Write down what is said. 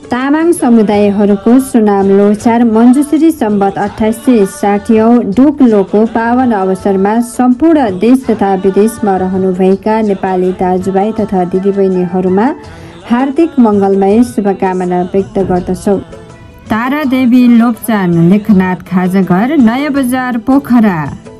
तामाङ समुदायहरूको सुनाम लोसार मञ्जुश्री सम्बत 2860 डोकलोको पावन अवसरमा सम्पूर्ण देश तथा विदेशमा रहनुभएका नेपाली दाजुभाइ तथा दिदीबहिनीहरूमा हार्दिक मङ्गलमय शुभकामना व्यक्त गर्दछौँ। तारादेवी लोप्चान लेखनाथ खाजाघर नयाँ बजार पोखरा।